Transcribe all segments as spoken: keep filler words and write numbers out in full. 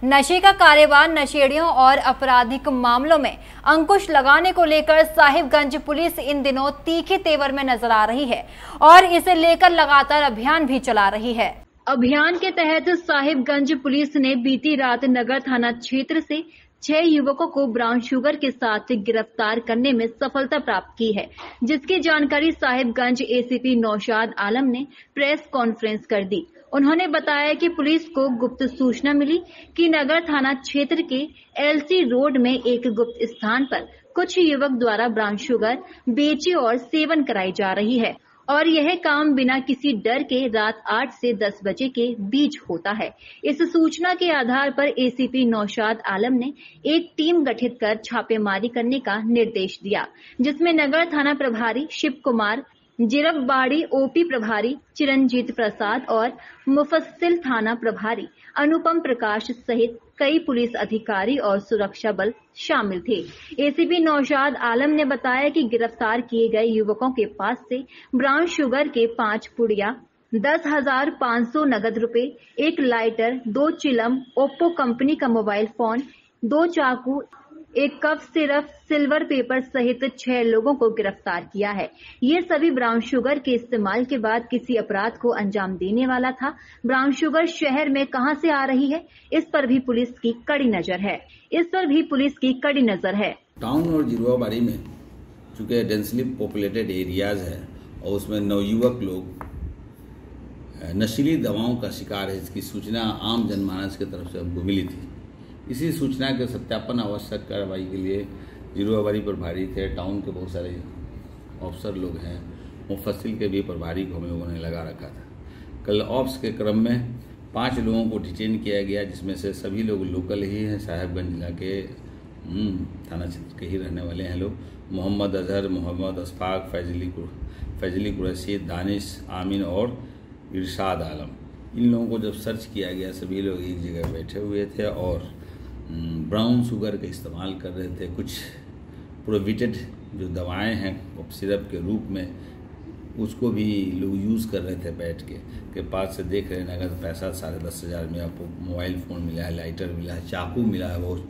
नशे का कारोबार, नशेड़ियों और आपराधिक मामलों में अंकुश लगाने को लेकर साहिबगंज पुलिस इन दिनों तीखे तेवर में नजर आ रही है और इसे लेकर लगातार अभियान भी चला रही है। अभियान के तहत साहिबगंज पुलिस ने बीती रात नगर थाना क्षेत्र से छह युवकों को ब्राउन शुगर के साथ गिरफ्तार करने में सफलता प्राप्त की है, जिसकी जानकारी साहिबगंज एसीपी नौशाद आलम ने प्रेस कॉन्फ्रेंस कर दी। उन्होंने बताया कि पुलिस को गुप्त सूचना मिली कि नगर थाना क्षेत्र के एलसी रोड में एक गुप्त स्थान पर कुछ युवक द्वारा ब्राउन शुगर बेचे और सेवन कराई जा रही है और यह काम बिना किसी डर के रात आठ से दस बजे के बीच होता है। इस सूचना के आधार पर एसीपी नौशाद आलम ने एक टीम गठित कर छापेमारी करने का निर्देश दिया, जिसमें नगर थाना प्रभारी शिव कुमार, जिरबबाड़ी ओपी प्रभारी चिरंजीत प्रसाद और मुफस्सिल थाना प्रभारी अनुपम प्रकाश सहित कई पुलिस अधिकारी और सुरक्षा बल शामिल थे। एसीपी नौशाद आलम ने बताया कि गिरफ्तार किए गए युवकों के पास से ब्राउन शुगर के पांच पुड़िया, दस हजार पाँच सौ नगद रुपए, एक लाइटर, दो चिलम, ओप्पो कंपनी का मोबाइल फोन, दो चाकू, एक कप सिरप, सिल्वर पेपर सहित छह लोगों को गिरफ्तार किया है। ये सभी ब्राउन शुगर के इस्तेमाल के बाद किसी अपराध को अंजाम देने वाला था। ब्राउन शुगर शहर में कहां से आ रही है, इस पर भी पुलिस की कड़ी नजर है इस पर भी पुलिस की कड़ी नजर है। टाउन और जिरवाबाड़ी में चूंकि डेंसली पॉपुलेटेड एरियाज है और उसमें नवयुवक लोग नशीली दवाओं का शिकार है, इसकी सूचना आम जनमानस की तरफ से हमको मिली थी। इसी सूचना के सत्यापन आवश्यक कार्रवाई के लिए जिरवाबाड़ी प्रभारी थे, टाउन के बहुत सारे ऑफिसर लोग हैं, मुफस्सिल के भी प्रभारी को हम लोगों ने लगा रखा था। कल ऑप्स के क्रम में पांच लोगों को डिटेन किया गया, जिसमें से सभी लोग लोकल ही हैं, साहिबगंज जिला के थाना क्षेत्र के ही रहने वाले हैं लोग। मोहम्मद अजहर, मोहम्मद अशफाक, फैजली फैजली कुरैशी, दानिश, आमिन और इरशाद आलम, इन लोगों को जब सर्च किया गया सभी लोग एक जगह बैठे हुए थे और ब्राउन शुगर का इस्तेमाल कर रहे थे। कुछ प्रोहिबिटेड जो दवाएं हैं कफ सिरप के रूप में, उसको भी लोग यूज़ कर रहे थे। बैठ के के पास से देख रहे हैं, नगद पैसा साढ़े दस हज़ार में आपको मोबाइल फ़ोन मिला है, लाइटर मिला है, चाकू मिला है, बहुत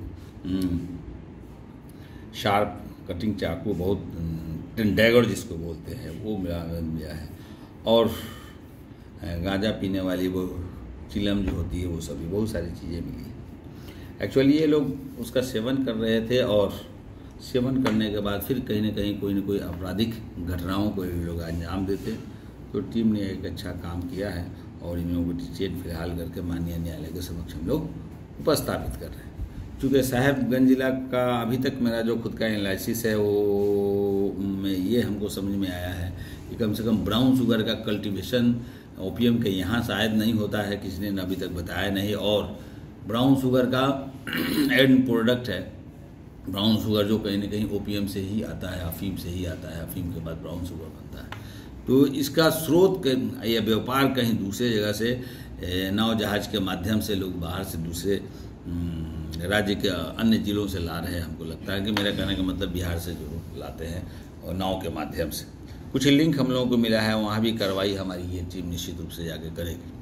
शार्प कटिंग चाकू, बहुत डैगर जिसको बोलते हैं वो मिला मिला है और गांजा पीने वाली वो चिलम जो होती है वो सभी बहुत सारी चीज़ें मिली। एक्चुअली ये लोग उसका सेवन कर रहे थे और सेवन करने के बाद फिर कहीं ना कहीं कोई ना कोई आपराधिक घटनाओं को ये लोग अंजाम देते। तो टीम ने एक अच्छा काम किया है और इन लोगों को डिटेन फिलहाल करके माननीय न्यायालय के समक्ष हम लोग उपस्थापित कर रहे हैं। चूँकि साहिबगंज जिला का अभी तक मेरा जो खुद का एनालिसिस है वो में ये हमको समझ में आया है कि कम से कम ब्राउन शुगर का कल्टिवेशन ओपीएम के यहाँ शायद नहीं होता है, किसी ने अभी तक बताया नहीं। और ब्राउन शुगर का एंड प्रोडक्ट है ब्राउन शुगर, जो कहीं ना कहीं ओपीएम से ही आता है, अफीम से ही आता है, अफीम के बाद ब्राउन शुगर बनता है। तो इसका स्रोत या व्यापार कहीं दूसरे जगह से नाव जहाज के माध्यम से लोग बाहर से दूसरे राज्य के अन्य जिलों से ला रहे हैं। हमको लगता है कि मेरा कहने का मतलब बिहार से जो लाते हैं और नाव के माध्यम से कुछ लिंक हम लोगों को मिला है, वहाँ भी कार्रवाई हमारी ये टीम निश्चित रूप से जाके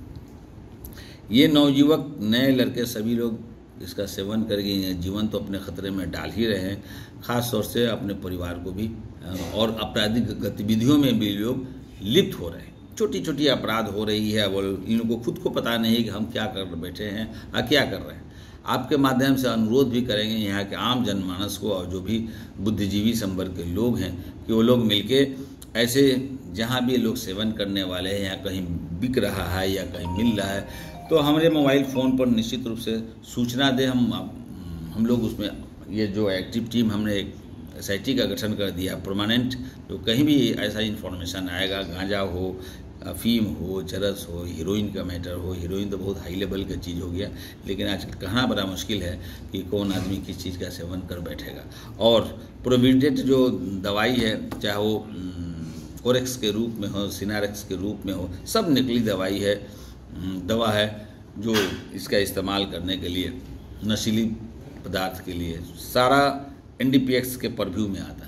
करेगी। ये नवयुवक नए लड़के सभी लोग इसका सेवन करके जीवन तो अपने खतरे में डाल ही रहे हैं, खास तौर से अपने परिवार को भी, और आपराधिक गतिविधियों में भी लोग लिप्त हो रहे हैं। छोटी छोटी अपराध हो रही है, वो इन लोगों को खुद को पता नहीं कि हम क्या कर बैठे हैं और क्या कर रहे हैं। आपके माध्यम से अनुरोध भी करेंगे यहाँ के आम जनमानस को और जो भी बुद्धिजीवी संवर्ग के लोग हैं कि वो लोग मिलके ऐसे जहाँ भी लोग सेवन करने वाले हैं या कहीं बिक रहा है या कहीं मिल रहा है तो हमारे मोबाइल फ़ोन पर निश्चित रूप से सूचना दें। हम हम लोग उसमें ये जो एक्टिव टीम हमने एक एस आई टी का गठन कर दिया परमानेंट, तो कहीं भी ऐसा इन्फॉर्मेशन आएगा, गांजा हो, अफीम हो, चरस हो, हीरोइन का मैटर हो, हीरोइन तो बहुत हाई लेवल की चीज़ हो गया, लेकिन आजकल कहना बड़ा मुश्किल है कि कौन आदमी किस चीज़ का सेवन कर बैठेगा। और प्रोहिबिटेड जो दवाई है, चाहे वो कोरेक्स के रूप में हो, सिनारेक्स के रूप में हो, सब नकली दवाई है, दवा है जो इसका इस्तेमाल करने के लिए, नशीली पदार्थ के लिए सारा एन डी पी एक्स के परव्यू में आता है।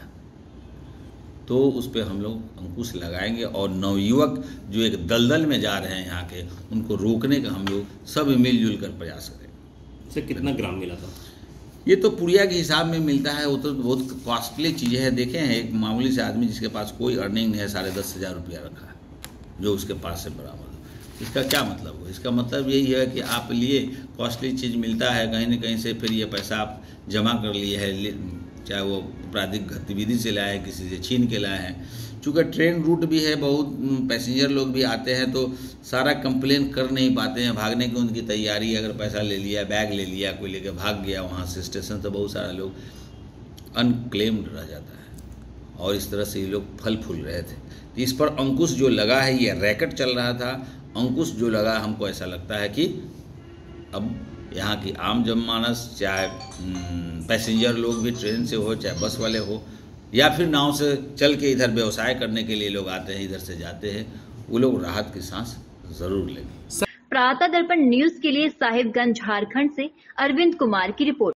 तो उस पर हम लोग अंकुश लगाएंगे और नवयुवक जो एक दलदल में जा रहे हैं यहाँ के, उनको रोकने का हम लोग सब मिलजुल कर प्रयास करेंगे। सर कितना ग्राम मिला था? ये तो पुड़िया के हिसाब में मिलता है, वो तो बहुत कॉस्टली चीज़ें हैं। देखें एक मामूली से आदमी जिसके पास कोई अर्निंग नहीं है, साढ़े दस हज़ार रुपया रखा है जो उसके पास से बरामद हो। इसका क्या मतलब हो? इसका मतलब यही है कि आप लिए कॉस्टली चीज़ मिलता है कहीं ना कहीं से, फिर ये पैसा आप जमा कर लिए है, चाहे वो आपराधिक गतिविधि से लाए हैं, किसी से छीन के लाए हैं। चूँकि ट्रेन रूट भी है, बहुत पैसेंजर लोग भी आते हैं, तो सारा कंप्लेन कर नहीं पाते हैं, भागने की उनकी तैयारी। अगर पैसा ले लिया, बैग ले लिया, कोई लेके भाग गया वहाँ से स्टेशन, तो बहुत सारे लोग अनक्लेम्ड रह जाता है और इस तरह से ये लोग फल फूल रहे थे। तो इस पर अंकुश जो लगा है, ये रैकेट चल रहा था, अंकुश जो लगा, हमको ऐसा लगता है कि अब यहाँ की आम जनमानस, चाहे पैसेंजर लोग भी ट्रेन से हो, चाहे बस वाले हो, या फिर नाव से चल के इधर व्यवसाय करने के लिए लोग आते हैं, इधर से जाते हैं, वो लोग राहत की सांस जरूर लेंगे। प्रातः दर्पण न्यूज के लिए साहिबगंज झारखंड से अरविंद कुमार की रिपोर्ट।